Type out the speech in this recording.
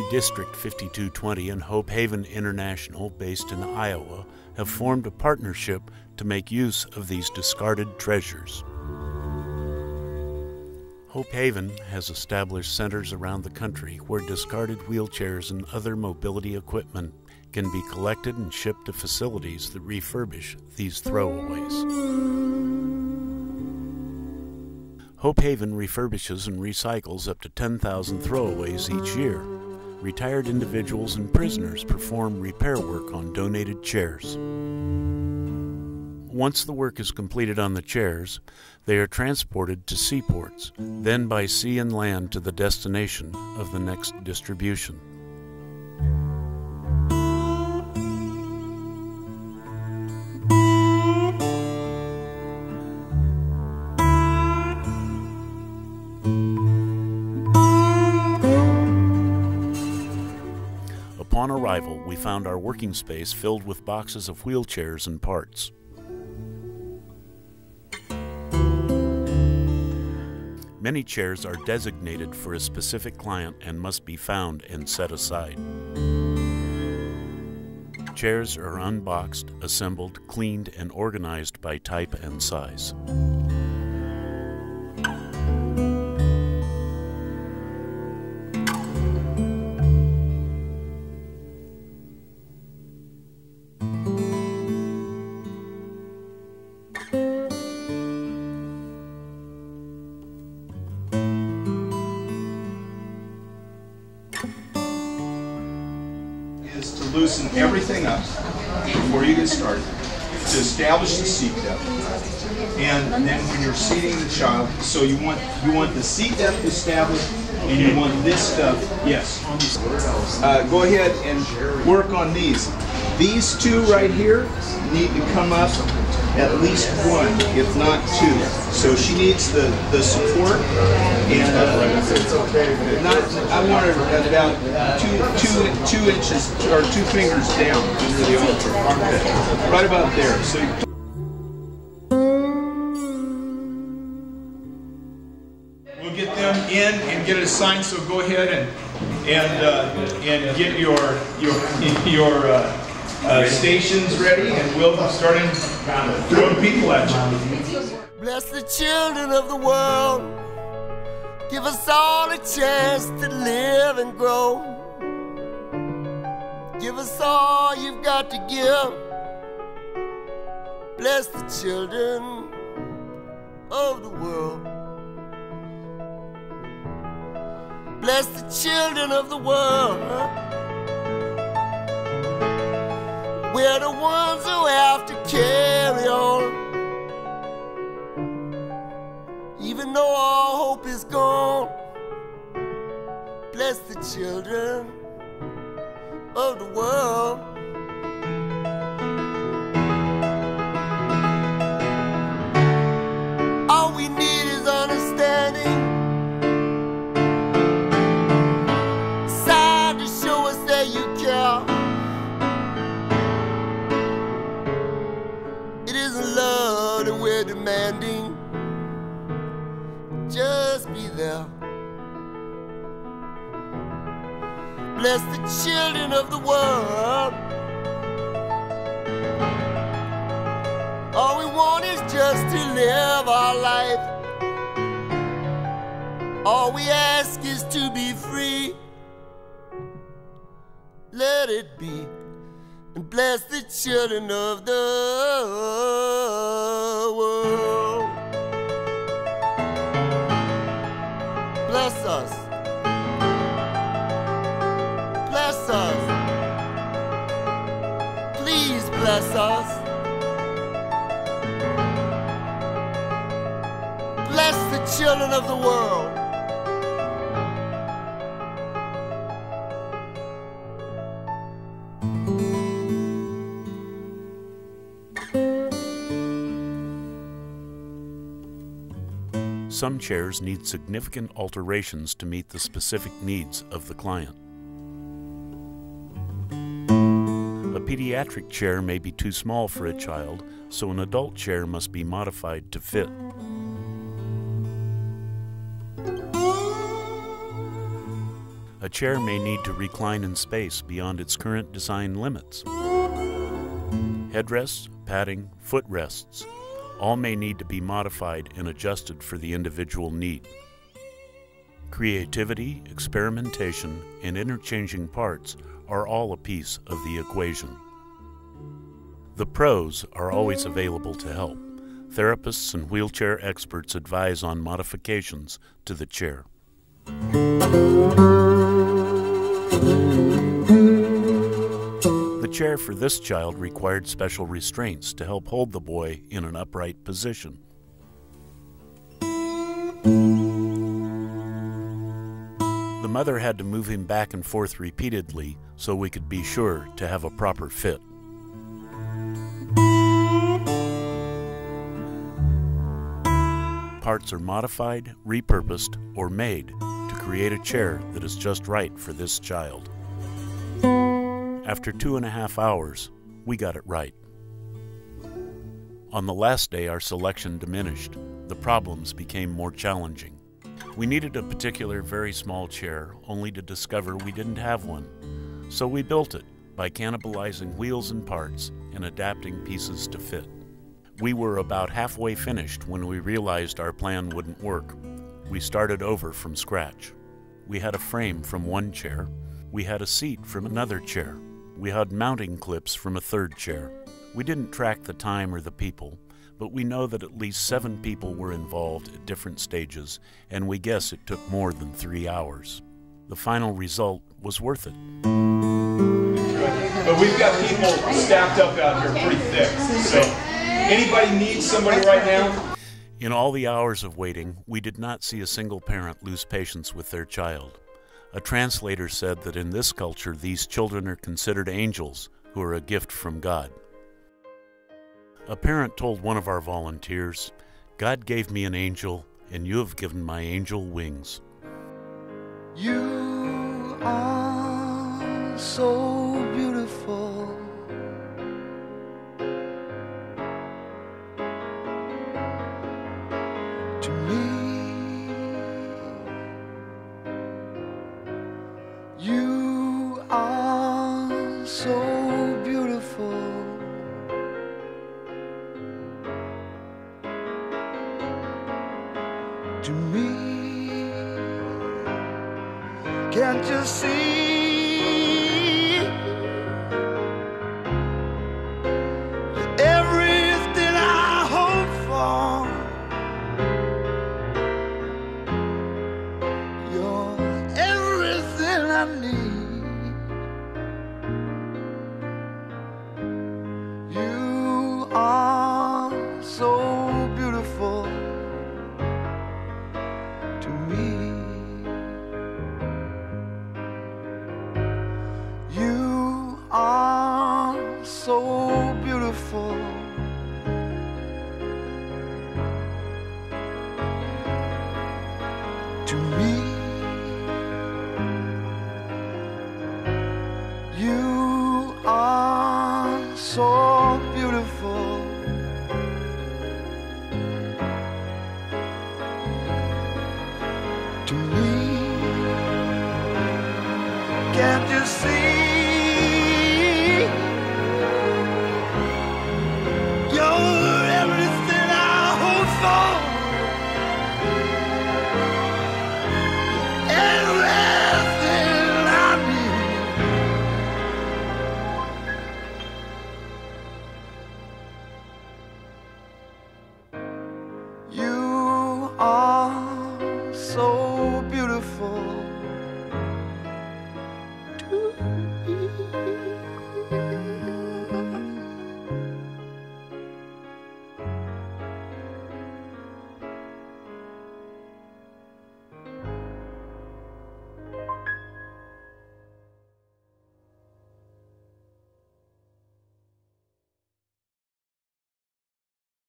District 5220 and Hope Haven International, based in Iowa, have formed a partnership to make use of these discarded treasures. Hope Haven has established centers around the country where discarded wheelchairs and other mobility equipment can be collected and shipped to facilities that refurbish these throwaways. Hope Haven refurbishes and recycles up to 10,000 throwaways each year. Retired individuals and prisoners perform repair work on donated chairs. Once the work is completed on the chairs, they are transported to seaports, then by sea and land to the destination of the next distribution. Upon arrival, we found our working space filled with boxes of wheelchairs and parts. Many chairs are designated for a specific client and must be found and set aside. Chairs are unboxed, assembled, cleaned, and organized by type and size. Is to loosen everything up before you get started, to establish the seat depth, and then when you're seating the child, so you want the seat depth established, and you want this stuff, yes. Go ahead and work on these. These two right here need to come up at least one, if not two. So she needs the support, and I want her about two inches or 2 fingers down under the armpit, right about there. So we'll get them in and get it assigned. So go ahead and get your stations ready, and we'll start throwing people at you. Bless the children of the world. Give us all a chance to live and grow. Give us all you've got to give. Bless the children of the world. Bless the children of the world. We're the ones who have to carry on. Even though all hope is gone, bless the children of the world. All we need is understanding, sign to show us that you care. It isn't love that we're demanding, just be there. Bless the children of the world. All we want is just to live our life. All we ask is to be free. Let it be. And bless the children of the world. Bless us. Bless us. Please bless us. Bless the children of the world. Some chairs need significant alterations to meet the specific needs of the client. A pediatric chair may be too small for a child, so an adult chair must be modified to fit. A A chair may need to recline in space beyond its current design limits. Headrests, padding, footrests, all may need to be modified and adjusted for the individual need. Creativity, experimentation, and interchanging parts are all a piece of the equation. The pros are always available to help. Therapists and wheelchair experts advise on modifications to the chair. The chair for this child required special restraints to help hold the boy in an upright position. The mother had to move him back and forth repeatedly so we could be sure to have a proper fit. Parts are modified, repurposed, or made to create a chair that is just right for this child. After 2.5 hours, we got it right. On the last day, our selection diminished. The problems became more challenging. We needed a particular very small chair, only to discover we didn't have one. So we built it by cannibalizing wheels and parts and adapting pieces to fit. We were about halfway finished when we realized our plan wouldn't work. We started over from scratch. We had a frame from one chair. We had a seat from another chair. We had mounting clips from a third chair. We didn't track the time or the people, but we know that at least 7 people were involved at different stages, and we guess it took more than 3 hours. The final result was worth it. But we've got people stacked up out here pretty thick. So anybody needs somebody right now? In all the hours of waiting, we did not see a single parent lose patience with their child. A translator said that in this culture, these children are considered angels who are a gift from God. A parent told one of our volunteers, "God gave me an angel, and you have given my angel wings." You are so beautiful. To me, you are so beautiful. To me, can't you see? You're everything I hope for. You're everything I need. You are so beautiful. To me, you are so beautiful. To me, you are so beautiful.